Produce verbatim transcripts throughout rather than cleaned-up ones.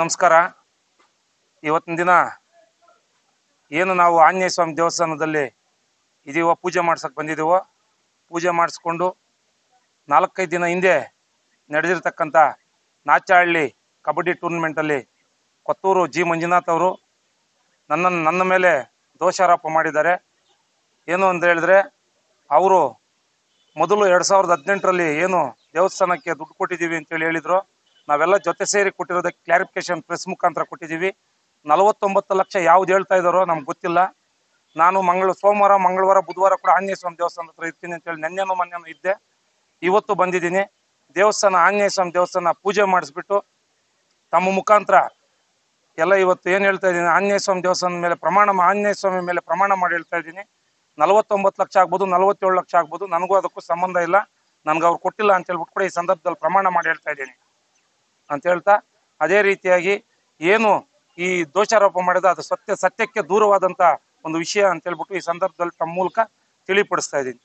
ನಮಸ್ಕಾರ. ಇವತ್ತಿನ ದಿನ ಏನು ನಾವು ಆಂಜನೇಯ ಸ್ವಾಮಿ ದೇವಸ್ಥಾನದಲ್ಲಿ ಇದೀವೋ, ಪೂಜೆ ಮಾಡ್ಸಕ್ಕೆ ಬಂದಿದ್ದೀವೋ, ಪೂಜೆ ಮಾಡಿಸ್ಕೊಂಡು ನಾಲ್ಕೈದು ದಿನ ಹಿಂದೆ ನಡೆದಿರ್ತಕ್ಕಂಥ ನಾಚಹಳ್ಳಿ ಕಬಡ್ಡಿ ಟೂರ್ನಮೆಂಟಲ್ಲಿ ಕೊತ್ತೂರು ಜಿ ಮಂಜುನಾಥ್ ಅವರು ನನ್ನನ್ನು ನನ್ನ ಮೇಲೆ ದೋಷಾರೋಪ ಮಾಡಿದ್ದಾರೆ. ಏನು ಅಂತ ಹೇಳಿದ್ರೆ, ಅವರು ಮೊದಲು ಎರಡು ಸಾವಿರದ ಹದಿನೆಂಟರಲ್ಲಿ ಏನು ದೇವಸ್ಥಾನಕ್ಕೆ ದುಡ್ಡು ಕೊಟ್ಟಿದ್ದೀವಿ ಅಂತೇಳಿ ಹೇಳಿದ್ರು. ನಾವೆಲ್ಲ ಜೊತೆ ಸೇರಿ ಕೊಟ್ಟಿರೋದಕ್ಕೆ ಕ್ಲಾರಿಫಿಕೇಶನ್ ಪ್ರೆಸ್ ಮುಖಾಂತರ ಕೊಟ್ಟಿದ್ದೀವಿ. ನಲವತ್ತೊಂಬತ್ತು ಲಕ್ಷ ಯಾವ್ದು ಹೇಳ್ತಾ ಇದ್ದಾರೋ ನಮ್ಗೆ ಗೊತ್ತಿಲ್ಲ. ನಾನು ಮಂಗಳ ಸೋಮವಾರ ಮಂಗಳವಾರ ಬುಧವಾರ ಕೂಡ ಆಂಜನೇಯ ಸ್ವಾಮಿ ದೇವಸ್ಥಾನ ಹತ್ರ ಇರ್ತೀನಿ ಅಂತೇಳಿ ನೆನ್ನೆನೂ ಮೊನ್ನೆನೂ ಇದ್ದೆ. ಇವತ್ತು ಬಂದಿದ್ದೀನಿ. ದೇವಸ್ಥಾನ ಆಂಜನೇಯ ಸ್ವಾಮಿ ದೇವಸ್ಥಾನ ಪೂಜೆ ಮಾಡಿಸ್ಬಿಟ್ಟು ತಮ್ಮ ಮುಖಾಂತರ ಎಲ್ಲ ಇವತ್ತು ಏನು ಹೇಳ್ತಾ ಇದ್ದೀನಿ, ಆಂಜನೇಯ ಸ್ವಾಮಿ ದೇವಸ್ಥಾನದ ಮೇಲೆ ಪ್ರಮಾಣ ಆಂಜನೇಯ ಸ್ವಾಮಿ ಮೇಲೆ ಪ್ರಮಾಣ ಮಾಡಿ ಹೇಳ್ತಾ ಇದ್ದೀನಿ. ನಲವತ್ತೊಂಬತ್ತು ಲಕ್ಷ ಆಗ್ಬೋದು, ನಲವತ್ತೇಳು ಲಕ್ಷ ಆಗ್ಬೋದು, ನನಗೂ ಅದಕ್ಕೂ ಸಂಬಂಧ ಇಲ್ಲ. ನನಗೆ ಅವ್ರು ಕೊಟ್ಟಿಲ್ಲ ಅಂತ ಹೇಳ್ಬಿಟ್ಟು ಕೂಡ ಈ ಸಂದರ್ಭದಲ್ಲಿ ಪ್ರಮಾಣ ಮಾಡಿ ಹೇಳ್ತಾ ಇದ್ದೀನಿ ಅಂತ ಹೇಳ್ತಾ, ಅದೇ ರೀತಿಯಾಗಿ ಏನು ಈ ದೋಷಾರೋಪ ಮಾಡಿದ ಅದು ಸತ್ಯ ಸತ್ಯಕ್ಕೆ ದೂರವಾದಂಥ ಒಂದು ವಿಷಯ ಅಂತ ಹೇಳ್ಬಿಟ್ಟು ಈ ಸಂದರ್ಭದಲ್ಲಿ ತಮ್ಮ ಮೂಲಕ ತಿಳಿಪಡಿಸ್ತಾ ಇದ್ದೀನಿ.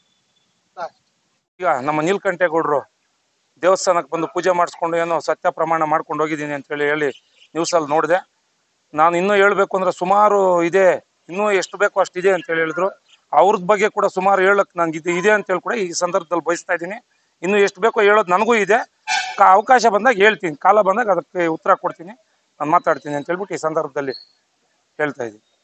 ಈಗ ನಮ್ಮ ನೀಲಕಂಠೇಗೌಡರು ದೇವಸ್ಥಾನಕ್ಕೆ ಬಂದು ಪೂಜೆ ಮಾಡಿಸ್ಕೊಂಡು ಏನೋ ಸತ್ಯ ಪ್ರಮಾಣ ಮಾಡ್ಕೊಂಡು ಹೋಗಿದ್ದೀನಿ ಅಂತೇಳಿ ಹೇಳಿ ನ್ಯೂಸಲ್ಲಿ ನೋಡಿದೆ. ನಾನು ಇನ್ನೂ ಹೇಳಬೇಕು ಅಂದರೆ ಸುಮಾರು ಇದೆ, ಇನ್ನೂ ಎಷ್ಟು ಬೇಕೋ ಅಷ್ಟಿದೆ ಅಂತೇಳಿ ಹೇಳಿದ್ರು. ಅವ್ರದ್ದು ಬಗ್ಗೆ ಕೂಡ ಸುಮಾರು ಹೇಳಕ್ಕೆ ನನಗೆ ಇದು ಇದೆ ಅಂತೇಳಿ ಕೂಡ ಈ ಸಂದರ್ಭದಲ್ಲಿ ಬಯಸ್ತಾ ಇದ್ದೀನಿ. ಇನ್ನೂ ಎಷ್ಟು ಬೇಕೋ ಹೇಳೋದು ನನಗೂ ಇದೆ. ಕಾ ಅವಕಾಶ ಬಂದಾಗ ಹೇಳ್ತೀನಿ, ಕಾಲ ಬಂದಾಗ ಅದಕ್ಕೆ ಉತ್ತರ ಕೊಡ್ತೀನಿ, ನಾನು ಮಾತಾಡ್ತೀನಿ ಅಂತ ಹೇಳ್ಬಿಟ್ಟು ಈ ಸಂದರ್ಭದಲ್ಲಿ ಹೇಳ್ತಾ ಇದ್ದೀನಿ.